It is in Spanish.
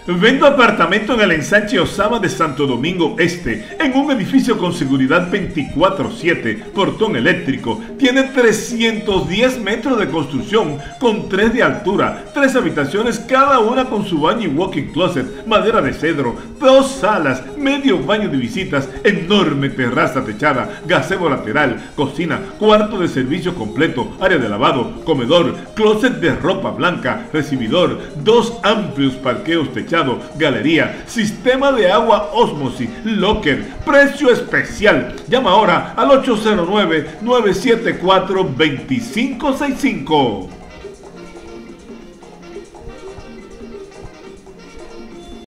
Vendo apartamento en el ensanche Osama de Santo Domingo Este, en un edificio con seguridad 24/7, portón eléctrico. Tiene 310 metros de construcción, con 3 de altura, 3 habitaciones, cada una con su baño y walk-in closet, madera de cedro, 2 salas, medio baño de visitas, enorme terraza techada, gazebo lateral, cocina, cuarto de servicio completo, área de lavado, comedor, closet de ropa blanca, recibidor, 2 amplios parqueos techados, galería, sistema de agua ósmosis, locker, precio especial. Llama ahora al 809-974-2565.